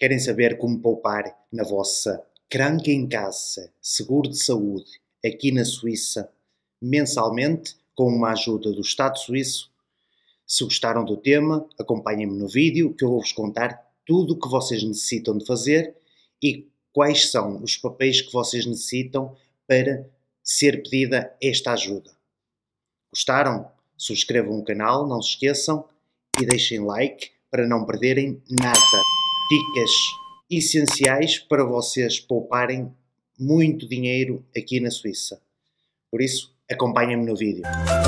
Querem saber como poupar na vossa Krankenkasse, seguro de saúde, aqui na Suíça, mensalmente, com uma ajuda do Estado suíço? Se gostaram do tema, acompanhem-me no vídeo que eu vou-vos contar tudo o que vocês necessitam de fazer e quais são os papéis que vocês necessitam para ser pedida esta ajuda. Gostaram? Subscrevam o canal, não se esqueçam, e deixem like para não perderem nada. Dicas essenciais para vocês pouparem muito dinheiro aqui na Suíça. Por isso, acompanhem-me no vídeo.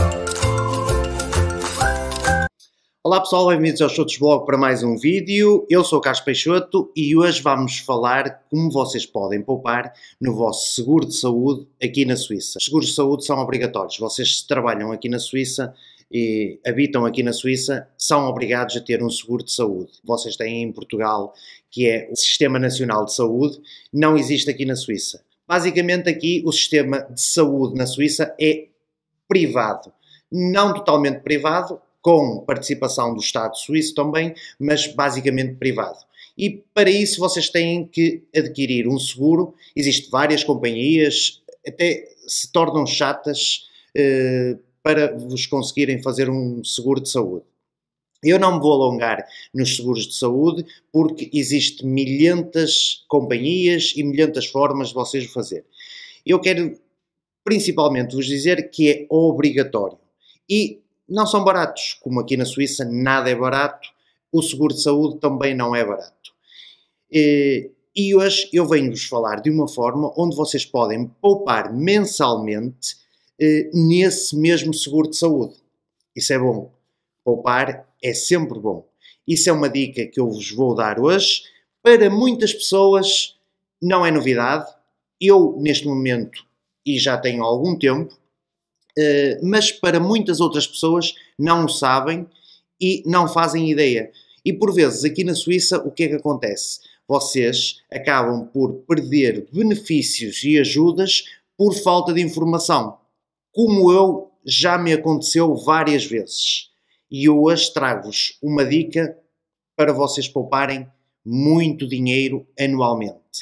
Olá pessoal, bem-vindos ao Chotos Blog para mais um vídeo. Eu sou o Carlos Peixoto e hoje vamos falar como vocês podem poupar no vosso seguro de saúde aqui na Suíça. Os seguros de saúde são obrigatórios. Vocês que trabalham aqui na Suíça e habitam aqui na Suíça são obrigados a ter um seguro de saúde. Vocês têm em Portugal, que é o Sistema Nacional de Saúde, não existe aqui na Suíça. Basicamente aqui o sistema de saúde na Suíça é privado. Não totalmente privado, com participação do Estado suíço também, mas basicamente privado. E para isso vocês têm que adquirir um seguro. Existem várias companhias, até se tornam chatas para vos conseguirem fazer um seguro de saúde. Eu não me vou alongar nos seguros de saúde, porque existem milhentas companhias e milhentas formas de vocês o fazer. Eu quero principalmente vos dizer que é obrigatório. E não são baratos, como aqui na Suíça nada é barato, o seguro de saúde também não é barato. E hoje eu venho-vos falar de uma forma onde vocês podem poupar mensalmente nesse mesmo seguro de saúde. Isso é bom. Poupar é sempre bom. Isso é uma dica que eu vos vou dar hoje. Para muitas pessoas não é novidade. Eu, neste momento, e já tenho algum tempo, mas para muitas outras pessoas não o sabem e não fazem ideia. E por vezes aqui na Suíça o que é que acontece? Vocês acabam por perder benefícios e ajudas por falta de informação. Como já me aconteceu várias vezes. E eu hoje trago-vos uma dica para vocês pouparem muito dinheiro anualmente.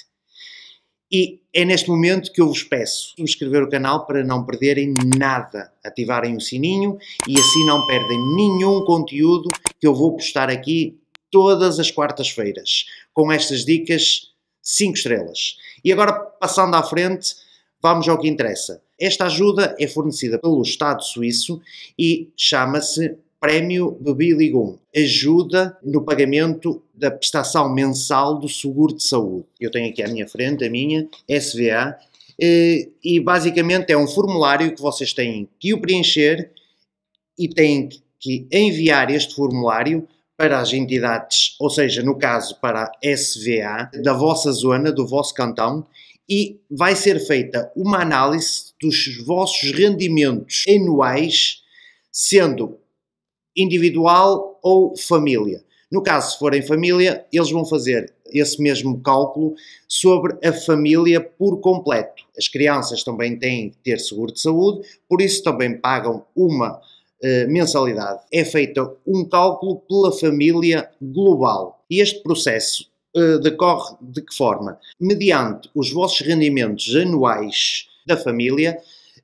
E é neste momento que eu vos peço subscrever o canal para não perderem nada, ativarem o sininho e assim não perdem nenhum conteúdo que eu vou postar aqui todas as quartas-feiras, com estas dicas 5 estrelas. E agora, passando à frente, vamos ao que interessa. Esta ajuda é fornecida pelo Estado suíço e chama-se Prémio Bebilligum, ajuda no pagamento da prestação mensal do seguro de saúde. Eu tenho aqui à minha frente a minha SVA e basicamente é um formulário que vocês têm que o preencher e têm que enviar este formulário para as entidades, ou seja, no caso para a SVA da vossa zona, do vosso cantão, e vai ser feita uma análise dos vossos rendimentos anuais, sendo individual ou família. No caso, se forem família, eles vão fazer esse mesmo cálculo sobre a família por completo. As crianças também têm que ter seguro de saúde, por isso também pagam uma mensalidade. É feito um cálculo pela família global. E este processo decorre de que forma? Mediante os vossos rendimentos anuais da família,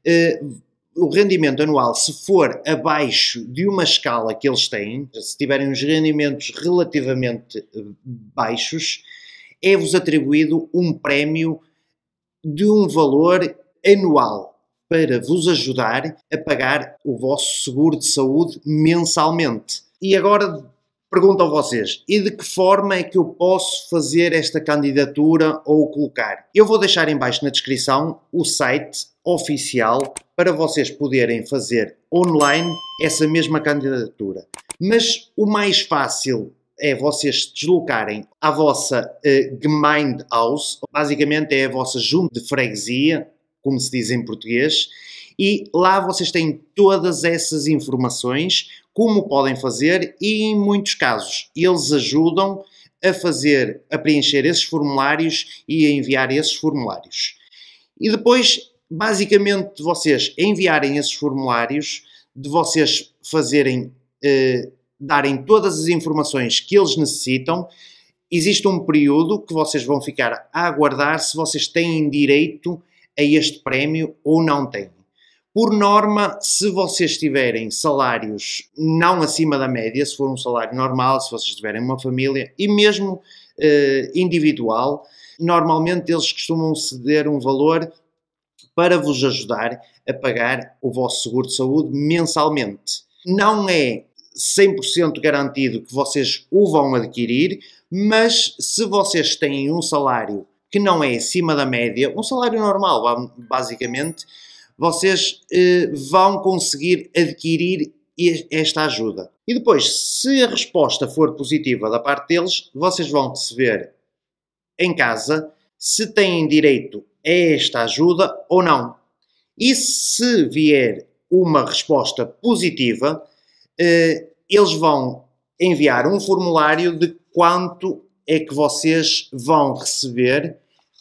o rendimento anual, se for abaixo de uma escala que eles têm, se tiverem uns rendimentos relativamente baixos, é-vos atribuído um prémio de um valor anual para vos ajudar a pagar o vosso seguro de saúde mensalmente. E agora pergunto a vocês, e de que forma é que eu posso fazer esta candidatura ou colocar? Eu vou deixar em baixo na descrição o site oficial para vocês poderem fazer online essa mesma candidatura. Mas o mais fácil é vocês se deslocarem à vossa Gemeindehaus, basicamente é a vossa junta de freguesia, como se diz em português, e lá vocês têm todas essas informações, como podem fazer, e em muitos casos eles ajudam a preencher esses formulários e a enviar esses formulários. E depois, basicamente, de vocês enviarem esses formulários, de vocês fazerem, darem todas as informações que eles necessitam, existe um período que vocês vão ficar a aguardar se vocês têm direito a este prémio ou não têm. Por norma, se vocês tiverem salários não acima da média, se for um salário normal, se vocês tiverem uma família e mesmo individual, normalmente eles costumam ceder um valor para vos ajudar a pagar o vosso seguro de saúde mensalmente. Não é 100% garantido que vocês o vão adquirir, mas se vocês têm um salário que não é acima da média, um salário normal, basicamente, vocês vão conseguir adquirir esta ajuda. E depois, se a resposta for positiva da parte deles, vocês vão receber em casa se têm direito a esta ajuda ou não. E se vier uma resposta positiva, eles vão enviar um formulário de quanto é que vocês vão receber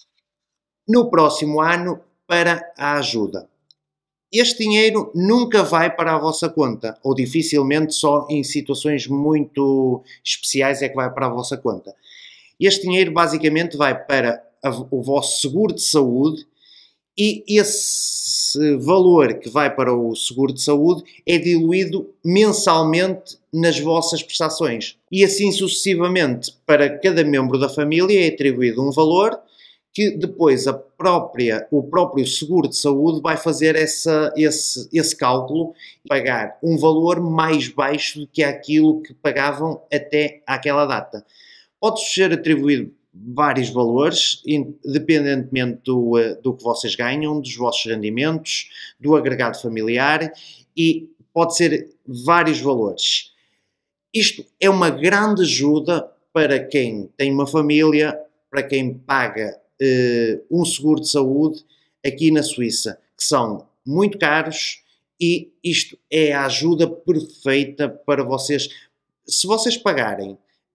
no próximo ano para a ajuda. Este dinheiro nunca vai para a vossa conta, ou dificilmente só em situações muito especiais é que vai para a vossa conta. Este dinheiro basicamente vai para o vosso seguro de saúde e esse valor que vai para o seguro de saúde é diluído mensalmente nas vossas prestações. E assim sucessivamente, para cada membro da família é atribuído um valor que depois o próprio seguro de saúde vai fazer esse cálculo e pagar um valor mais baixo do que aquilo que pagavam até àquela data. Pode ser atribuído vários valores, independentemente do que vocês ganham, dos vossos rendimentos, do agregado familiar, e pode ser vários valores. Isto é uma grande ajuda para quem tem uma família, para quem paga um seguro de saúde aqui na Suíça, que são muito caros, e isto é a ajuda perfeita para vocês. Se vocês pagarem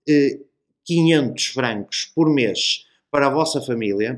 500 francos por mês para a vossa família,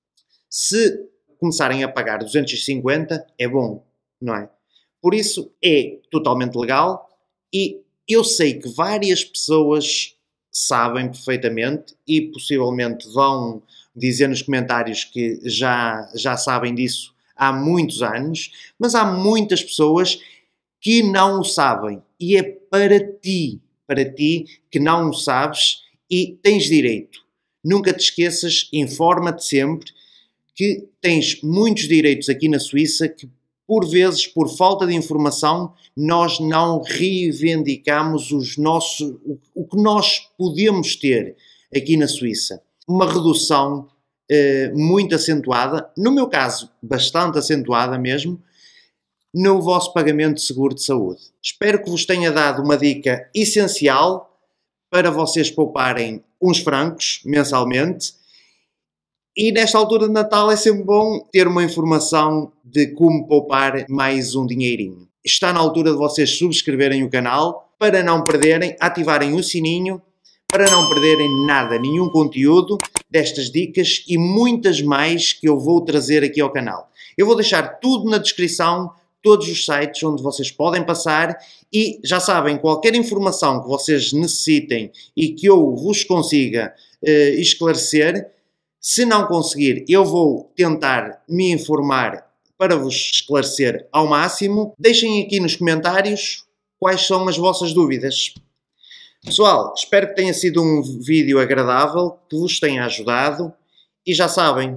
se começarem a pagar 250, é bom, não é? Por isso é totalmente legal e eu sei que várias pessoas sabem perfeitamente e possivelmente vão dizer nos comentários que já sabem disso há muitos anos, mas há muitas pessoas que não o sabem e é para ti que não o sabes e tens direito. Nunca te esqueças, informa-te sempre que tens muitos direitos aqui na Suíça que, por vezes, por falta de informação, nós não reivindicamos o que nós podemos ter aqui na Suíça. Uma redução muito acentuada, no meu caso, bastante acentuada mesmo, no vosso pagamento de seguro de saúde. Espero que vos tenha dado uma dica essencial para vocês pouparem uns francos mensalmente. E nesta altura de Natal é sempre bom ter uma informação de como poupar mais um dinheirinho. Está na altura de vocês subscreverem o canal para não perderem, ativarem o sininho, para não perderem nada, nenhum conteúdo destas dicas e muitas mais que eu vou trazer aqui ao canal. Eu vou deixar tudo na descrição, todos os sites onde vocês podem passar e já sabem, qualquer informação que vocês necessitem e que eu vos consiga esclarecer, se não conseguir, eu vou tentar me informar para vos esclarecer ao máximo. Deixem aqui nos comentários quais são as vossas dúvidas. Pessoal, espero que tenha sido um vídeo agradável, que vos tenha ajudado e já sabem.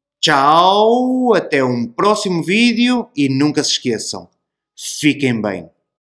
Tchau, até um próximo vídeo e nunca se esqueçam, fiquem bem.